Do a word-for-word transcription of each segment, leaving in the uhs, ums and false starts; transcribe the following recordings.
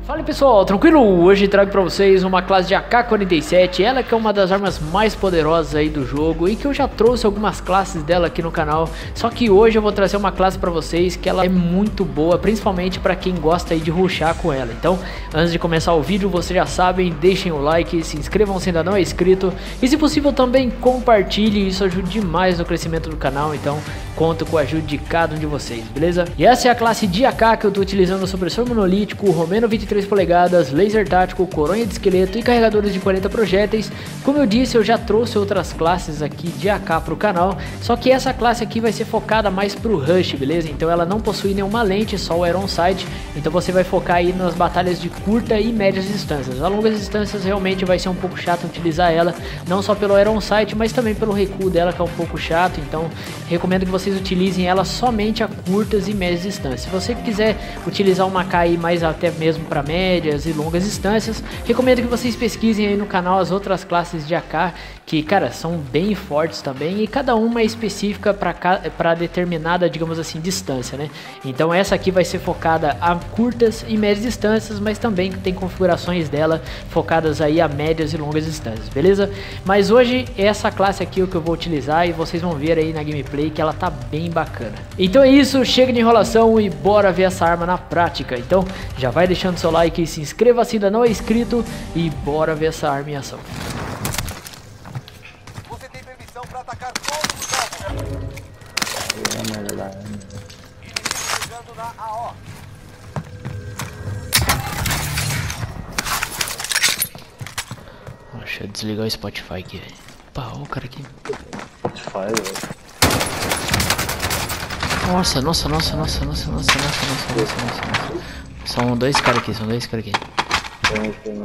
Fala pessoal, tranquilo? Hoje trago pra vocês uma classe de A K quarenta e sete, ela que é uma das armas mais poderosas aí do jogo e que eu já trouxe algumas classes dela aqui no canal. Só que hoje eu vou trazer uma classe pra vocês que ela é muito boa, principalmente pra quem gosta aí de rushar com ela. Então, antes de começar o vídeo, vocês já sabem, deixem o like, se inscrevam se ainda não é inscrito e se possível também compartilhe, isso ajuda demais no crescimento do canal, então conto com a ajuda de cada um de vocês, beleza? E essa é a classe de A K que eu tô utilizando o supressor monolítico, Romeno vinte e três polegadas, laser tático, coronha de esqueleto e carregadores de quarenta projéteis. Como eu disse, eu já trouxe outras classes aqui de A K pro canal, só que essa classe aqui vai ser focada mais pro rush, beleza? Então ela não possui nenhuma lente, só o Iron Sight, então você vai focar aí nas batalhas de curta e médias distâncias. A longas distâncias realmente vai ser um pouco chato utilizar ela, não só pelo Iron Sight, mas também pelo recuo dela, que é um pouco chato, então recomendo que vocês utilizem ela somente a curtas e médias distâncias. Se você quiser utilizar uma A K aí mais até mesmo para médias e longas distâncias, recomendo que vocês pesquisem aí no canal as outras classes de A K, que cara, são bem fortes também, e cada uma é específica para determinada, digamos assim, distância, né? Então essa aqui vai ser focada a curtas e médias distâncias, mas também tem configurações dela focadas aí a médias e longas distâncias, beleza? Mas hoje essa classe aqui é o que eu vou utilizar e vocês vão ver aí na gameplay que ela tá bem bacana. Então é isso, chega de enrolação e bora ver essa arma na prática. Então já vai deixando seu like, se inscreva se ainda não é inscrito e bora ver essa arma em ação. Você tem permissão para atacar todos os alvos. Chegando na A O. Deixa eu desligar o Spotify aqui, velho. Opa, olha o cara aqui. Spotify, velho. Nossa, nossa, nossa, nossa, nossa, nossa, nossa, nossa, nossa, nossa, nossa. São dois caras aqui, são dois caras aqui. Tem, tem.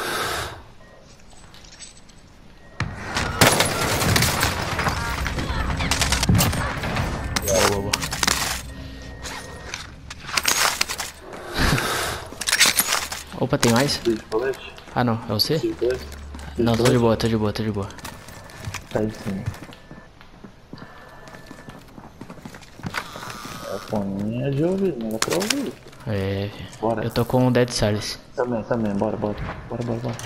Boa, boa. Opa, tem mais? Ah não, é você? Não, tô de boa, tô de boa, tô de boa. Tá aí sim. A foninha de ouvir, não dá pra ouvir. É, Bora. eu tô com o Dead Silence. Também, também, bora, bora. Bora, bora, bora.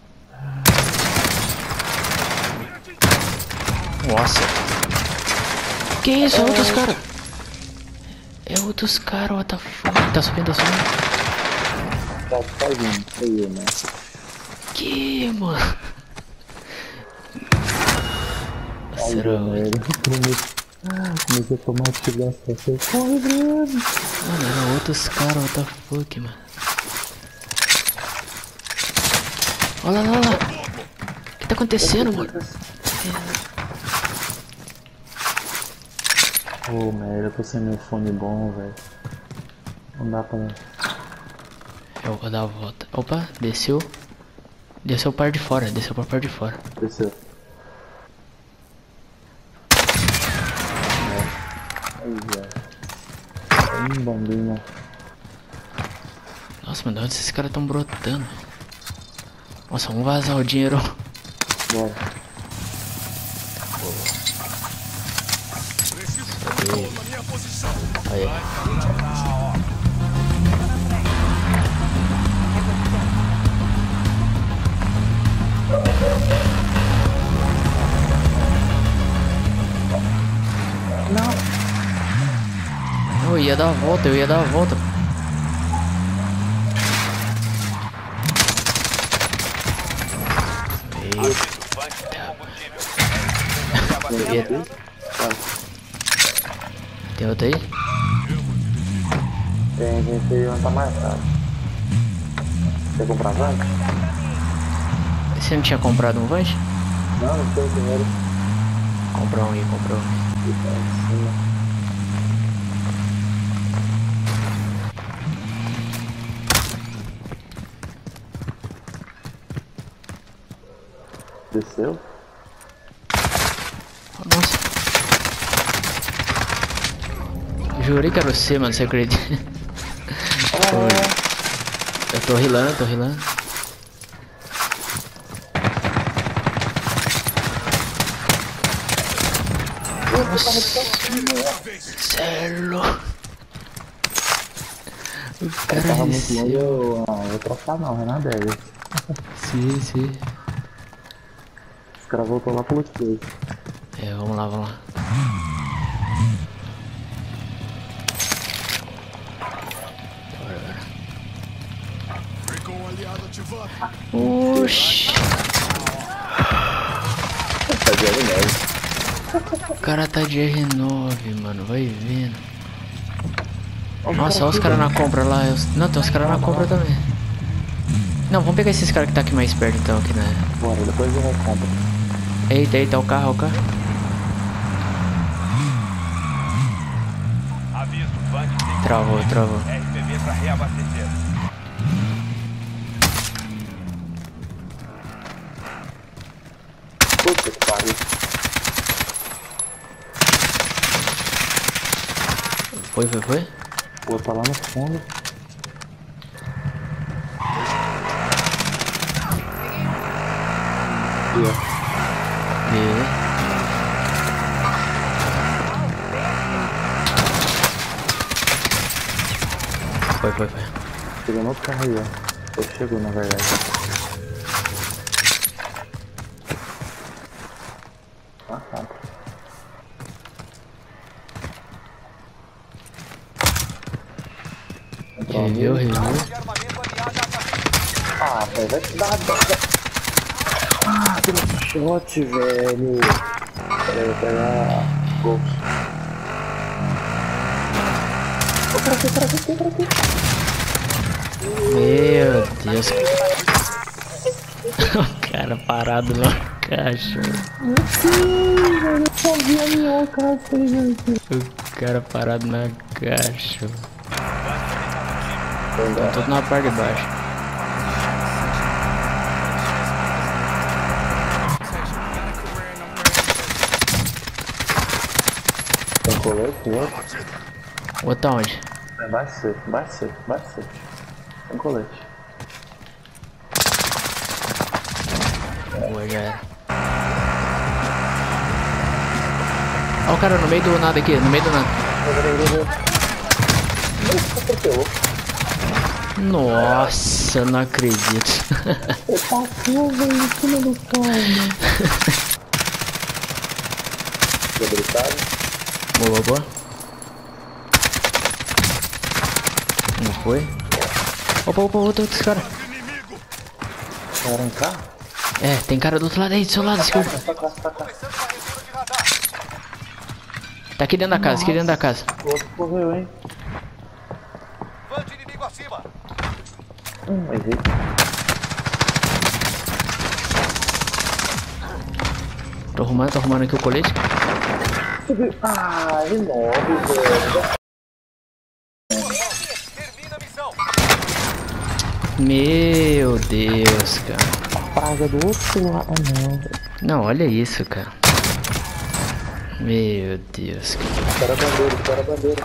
Nossa. Que isso? É outros caras. É outros caras, what the fuck? Tá subindo, tá subindo. Tá, tá vindo, foi eu, né? Que, mano? Ai, Será? velho. Comecei a tomar tiro da sua. Corre, Bruno. Mano, eram outros caras, what the fuck, mano. Olha lá, olha lá. O que tá acontecendo, mano? Ô, oh, merda, eu tô sem meu fone bom, velho. Não dá pra... Eu vou dar a volta. Opa, desceu. Desceu para de fora, desceu pra parte de fora. Desceu. Aí, velho. Aí, bombinha. Nossa, mano, de onde esses caras tão brotando? Nossa, vamos vazar o dinheiro. Bora. Aí. Não. Eu ia dar a volta, eu ia dar a volta. Eita. Tem outro aí? Tem gente aí onde tá marcado. Quer comprar vante? Você não tinha comprado um Vante? Não, não tem dinheiro. Compra um aí, compra um. Fica em cima. Desceu? Nossa. Jurei que era você, mano, você acredita? Ah, Eu tô rilando, tô rilando. Celo. O cara cara tava muito longe, desceu. eu não vou trocar não, Renan deve. Sim, sim. Os caras voltou lá pro outro. É, vamos lá, vamos lá. Oxi. Tá de R nove. O cara tá de R nove, mano. Vai vendo. Nossa, olha os caras na compra lá. Eu... Não, tem uns caras na compra também. Não, vamos pegar esses caras que tá aqui mais perto então, aqui, né? Bora, depois eu vou comprar. Eita, eita, o carro, o carro. Aviso, Band tem Travou, travou. R P B pra reabastecer. Puta que pariu. Foi, foi, foi? O outro tá lá no fundo. Aqui, ó. E... Foi, foi, foi. Chegou no outro carro aí, ó. Ele chegou, na verdade. Ah, tá. Review, review. De armamento aliado a Ah, velho, vai te dar uma... Ah, tem um shot, velho. Pera aí, vou pegar... Gol. Ô, cara aqui, cara aqui, cara aqui. Meu Deus. O cara parado na caixa. O cara parado na caixa. Tá tudo na parte de baixo. Tem colete, outro? O outro aonde? É, vai ser, vai ser, vai ser. Tem colete. Boa, já era. Olha o cara no meio do nada aqui, no meio do nada. Nossa, eu não acredito. Eu passou, velho, em cima do carro. Debilitado. Boa, boa. Não foi? Opa, opa, outro, outro cara. Era um carro? É, tem cara do outro lado aí, do seu lado, esquerdo. Tá cá, tá cá. começando uma leitura de radar. Tá aqui dentro da casa, aqui dentro da casa. O outro correu, hein? Band inimigo acima. Hum, errei. Tô arrumando, tô arrumando aqui o colete. Ah, R nove, velho. Termina a missão. Meu Deus, cara. Praga do outro lado. Ah, não, velho. Não, olha isso, cara. Meu Deus, cara. Espera a bandeira, espera a bandeira.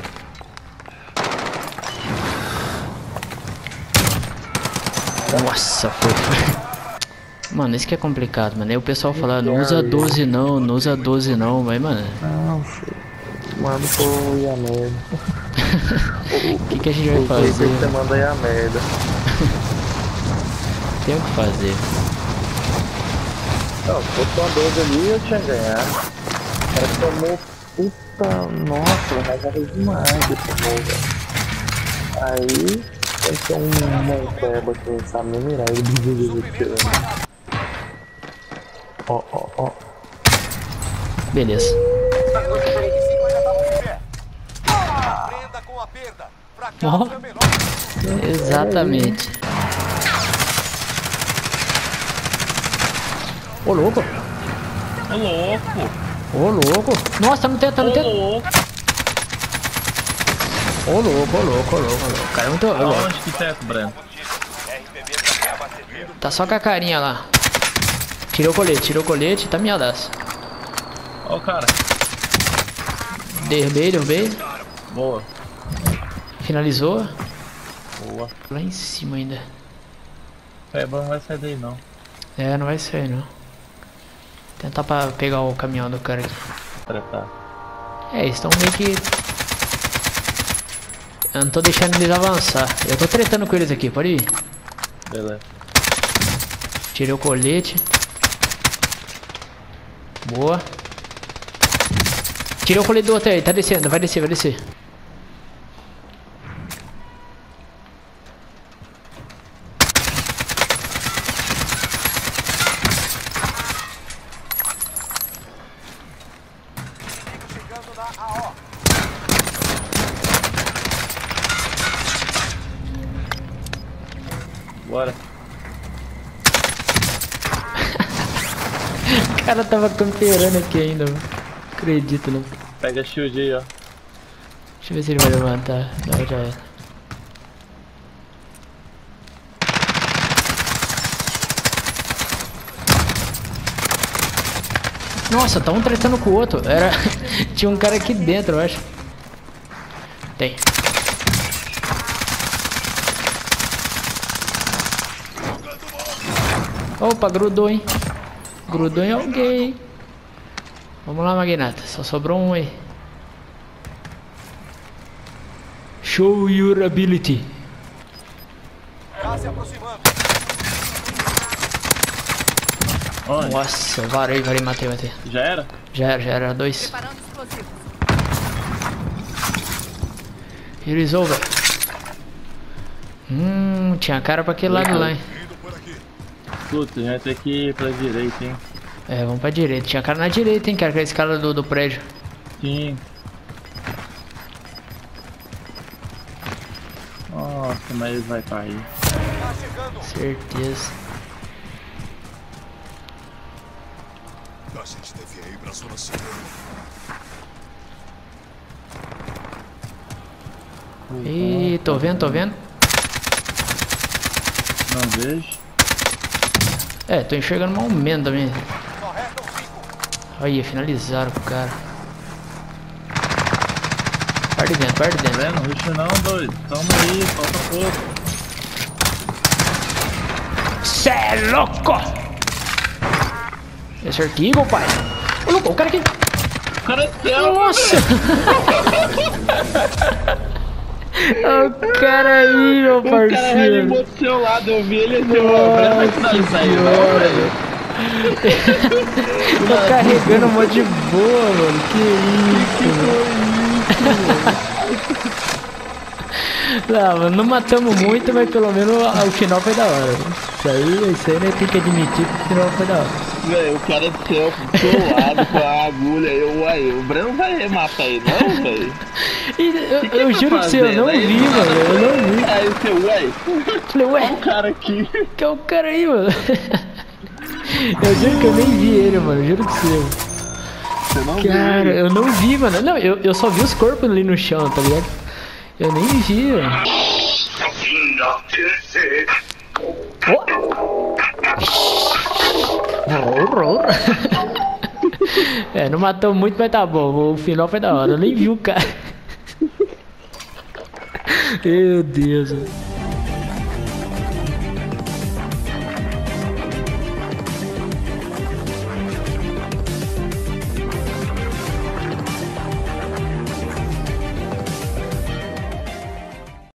Nossa, foi, foi. Mano, isso que é complicado, mano. Aí o pessoal fala, não usa doze não, não usa doze não, mas, mano. Não, filho. Manda pro ir a merda. O que, que a gente vai fazer? Você manda aí a merda. Tem o que fazer. Não, se fosse uma doze ali, eu tinha ganhado. O cara tomou puta. Nossa, rasgava demais esse gol, velho. Aí, tem que ter um monteba que não sabe nem mirar ele desesperando. Ó, ó, ó. Beleza. Aprenda com a perda. Fracasso é melhor. Exatamente. Ô louco. Ô louco! Ô louco. Nossa, tá no teto, tá no Ô teto. louco! Ô louco, ô louco, ô louco, ô louco. O cara é muito. ô, louco. Aonde que teto, Breno? R P B pra reabastecer. Tá só com a carinha lá. Tirou o colete, tirou o colete, tá miadaço. Ó o cara. Derrubei, derrubei. Boa. Finalizou. Boa. Lá em cima ainda. É, não vai sair daí não. É, não vai sair não. Tentar pra pegar o caminhão do cara aqui. Tratar. É, eles estão meio que... Eu não tô deixando eles avançar. Eu tô tretando com eles aqui, pode ir. Beleza. Tirei o colete. Boa. Tirei o colete do outro aí, tá descendo, vai descer, vai descer. Chegando na A O. Bora. O cara tava camperando aqui ainda, mano. Acredito, não. Pega a shield aí, ó. Deixa eu ver se ele vai levantar. Não, já era. Nossa, tá um tretando com o outro. Era... Tinha um cara aqui dentro, eu acho. Tem. Opa, grudou, hein? Grudou em alguém. Vamos lá, Magnata. Só sobrou um aí. Show your ability. Tá se aproximando. Onde? Nossa, varei, varei, matei, matei. Já era? Já era, já era. Dois. Preparando explosivos. Here is over. Hum, tinha cara pra aquele lado lá, hein? Putz, a gente vai ter que ir pra direita, hein? É, vamos pra direita. Tinha cara na direita, hein, cara, que é esse cara do, do prédio. Sim. Nossa, mas ele vai cair. Tá chegando. Certeza. A gente devia ir pra zona segura. Ih, tô vendo, tô vendo. Não vejo. É, tô enxergando mal menos também. Só restam cinco. Aí, finalizaram com o cara. Parte dentro, parte Tá dentro. vendo? Rush não, doido. Toma aí, falta pouco. Cê é louco! Esse artigo, pai. Ô, louco, o cara aqui. O cara é céu, Nossa! O cara aí, meu o cara parceiro. reanimou do seu lado, eu vi ele assim, ó. Não vai finalizar aí, não, velho. Tô carregando mó de boa, mano. Que isso, mano. Não, mano, não matamos muito, mas pelo menos o final foi da hora. Isso aí, isso aí né, tem que admitir que o final foi da hora. Velho, o cara do céu do seu lado com a agulha. Eu, uai, o Breno não vai matar ele, não, velho. E eu, Que que eu ele tá juro que você, eu não fazendo? vi, Aí, mano. Eu não vi. Aí o seu, uai, Falei, olha o ué, cara aqui. que é o cara aí, mano? Eu juro que eu nem vi ele, mano. Juro que você. Você não viu Cara, ele. eu não vi, mano. Não, eu, eu só vi os corpos ali no chão, tá ligado? Eu nem vi, mano. Oh. É, não matou muito, mas tá bom. O final foi da hora. Eu nem vi o cara. Meu Deus, mano.